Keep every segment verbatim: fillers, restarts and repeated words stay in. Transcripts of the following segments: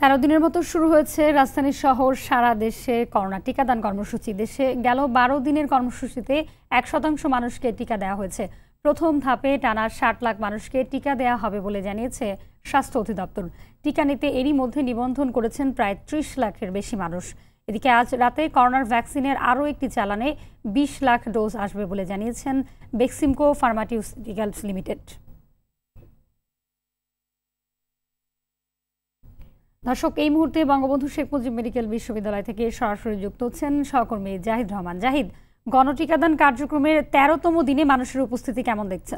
তেরো দিনের মতো শুরু হয়েছে রাজধানী শহর সারা দেশে করোনা টিকাদান কর্মসূচি। দেশে গেল বারো দিনের কর্মসূচিতে এক শতাংশ মানুষকে টিকা দেওয়া হয়েছে। প্রথম ধাপে টানা ষাট লাখ মানুষকে টিকা দেওয়া হবে বলে জানিয়েছে স্বাস্থ্য অধিদপ্তর। টিকা নিতে এরই মধ্যে নিবন্ধন করেছেন প্রায় ত্রিশ লাখের বেশি মানুষ। এদিকে আজ রাতে করোনার ভ্যাকসিনের আরও একটি চালানে বিশ লাখ ডোজ আসবে বলে জানিয়েছেন বেক্সিমকো ফার্মাটিউটিক্যালস লিমিটেড। দর্শক, এই মুহূর্তে বঙ্গবন্ধু শেখ মুজিব মেডিকেল বিশ্ববিদ্যালয় থেকে সরাসরি যুক্ত হচ্ছেন সহকর্মী জাহিদ রহমান। জাহিদ, গণটিকাদান কার্যক্রমের তেরোতম দিনে মানুষের উপস্থিতি কেমন দেখছেন?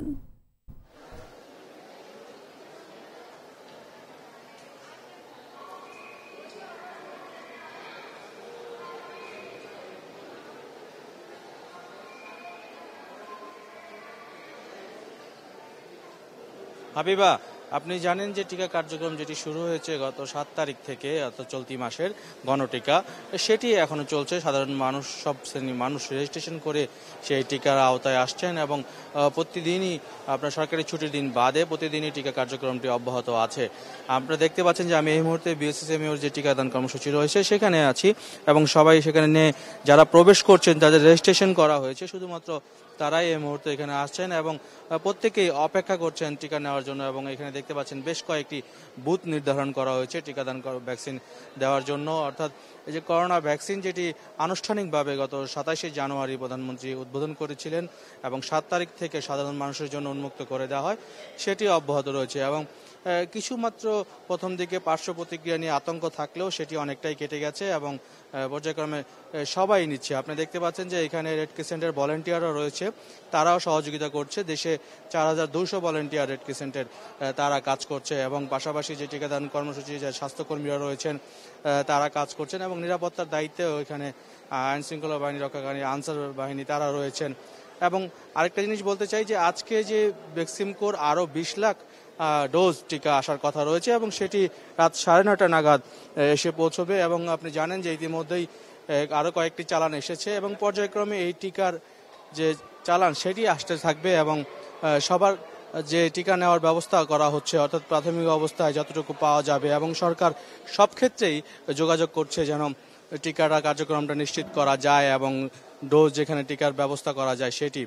হাবিবা, আপনি জানেন যে টিকা কার্যক্রম যেটি শুরু হয়েছে গত সাত তারিখ থেকে, অর্থাৎ চলতি মাসের গণটিকা, সেটি এখনো চলছে। সাধারণ মানুষ, সব শ্রেণীর মানুষ রেজিস্ট্রেশন করে সেই টিকার আওতায় আসছেন এবং প্রতিদিনই আপনার সরকারি ছুটির দিন বাদে প্রতিদিনই টিকা কার্যক্রমটি অব্যাহত আছে। আপনারা দেখতে পাচ্ছেন যে আমি এই মুহূর্তে বিএসএসএমইউর যে টিকাদান কর্মসূচি রয়েছে সেখানে আছি এবং সবাই সেখানে নিয়ে যারা প্রবেশ করছেন, যাদের রেজিস্ট্রেশন করা হয়েছে, শুধুমাত্র তারাই এই মুহূর্তে এখানে আসছেন এবং প্রত্যেকেই অপেক্ষা করছেন টিকা নেওয়ার জন্য। এবং এখানে দেখতে পাচ্ছেন বেশ কয়েকটি বুথ নির্ধারণ করা হয়েছে টিকাদান ভ্যাকসিন দেওয়ার জন্য। অর্থাৎ এই যে করোনা ভ্যাকসিন, যেটি আনুষ্ঠানিকভাবে গত সাতাশে জানুয়ারি প্রধানমন্ত্রী উদ্বোধন করেছিলেন এবং সাত তারিখ থেকে সাধারণ মানুষের জন্য উন্মুক্ত করে দেওয়া হয়, সেটি অব্যাহত রয়েছে। এবং কিছু মাত্র প্রথম দিকে পার্শ্ব প্রতিক্রিয়া নিয়ে আতঙ্ক থাকলেও সেটি অনেকটাই কেটে গেছে এবং পর্যায়ক্রমে সবাই নিচ্ছে। আপনি দেখতে পাচ্ছেন যে এখানে রেড ক্রিসেন্টের ভলেন্টিয়ারও রয়েছে, তারাও সহযোগিতা করছে। দেশে চার হাজার দুইশো ভলেন্টিয়ার রেড ক্রিসেন্টের তারা কাজ করছে এবং পাশাপাশি যে টিকাদান কর্মসূচি যে স্বাস্থ্যকর্মীরা রয়েছেন তারা কাজ করছেন এবং নিরাপত্তার দায়িত্বেও এখানে আইন শৃঙ্খলা বাহিনী রক্ষাকারী আনসার বাহিনী তারা রয়েছেন। এবং আরেকটা জিনিস বলতে চাই যে আজকে যে বেক্সিমকোর আরও বিশ লাখ ডোজ টিকা আসার কথা রয়েছে এবং সেটি রাত সাড়ে নয়টা নাগাদ এসে পৌঁছবে। এবং আপনি জানেন যে ইতিমধ্যেই আরও কয়েকটি চালান এসেছে এবং পর্যায়ক্রমে এই টিকার যে চালান সেটি আসতে থাকবে এবং সবার যে টিকা নেওয়ার ব্যবস্থা করা হচ্ছে, অর্থাৎ প্রাথমিক অবস্থায় যতটুকু পাওয়া যাবে। এবং সরকার সব ক্ষেত্রেই যোগাযোগ করছে যেন টিকাটা কার্যক্রমটা নিশ্চিত করা যায় এবং ডোজ যেখানে টিকার ব্যবস্থা করা যায় সেটি।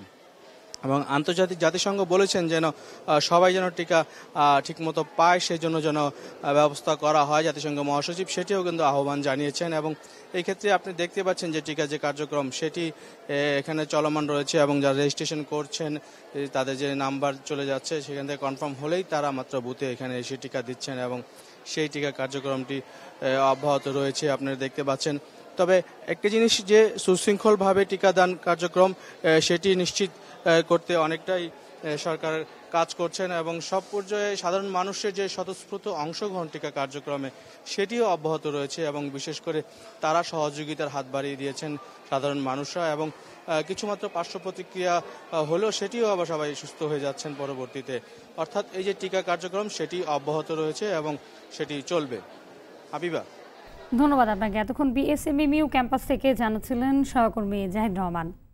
এবং আন্তর্জাতিক জাতিসংঘ বলেছেন যেন সবাই যেন টিকা ঠিকমতো পায়, সেই জন্য যেন ব্যবস্থা করা হয়। জাতিসংঘ মহাসচিব সেটিও কিন্তু আহ্বান জানিয়েছেন। এবং এই ক্ষেত্রে আপনি দেখতে পাচ্ছেন যে টিকা যে কার্যক্রম সেটি এখানে চলমান রয়েছে এবং যারা রেজিস্ট্রেশন করছেন তাদের যে নাম্বার চলে যাচ্ছে সেখান থেকে কনফার্ম হলেই তারা মাত্র বুথে এখানে এসে টিকা দিচ্ছেন এবং সেই টিকা কার্যক্রমটি অব্যাহত রয়েছে আপনারা দেখতে পাচ্ছেন। তবে একটি জিনিস, যে সুশৃঙ্খলভাবে টিকাদান কার্যক্রম সেটি নিশ্চিত করতে অনেকটাই সরকার কাজ করছেন এবং সব পর্যায়ে সাধারণ মানুষের যে স্বতঃস্ফূর্ত অংশগ্রহণ টিকা কার্যক্রমে সেটিও অব্যাহত রয়েছে এবং বিশেষ করে তারা সহযোগিতার হাত বাড়িয়ে দিয়েছেন সাধারণ মানুষরা। এবং কিছুমাত্র পার্শ্ব প্রতিক্রিয়া হলেও সেটিও আবার সবাই সুস্থ হয়ে যাচ্ছেন পরবর্তীতে। অর্থাৎ এই যে টিকা কার্যক্রম সেটি অব্যাহত রয়েছে এবং সেটি চলবে। হাবিবা, ধন্যবাদ আপনাকে। এতক্ষণ বিএসএমইউ ক্যাম্পাস থেকে জানাচ্ছিলেন সহকর্মী জাহিদ রহমান।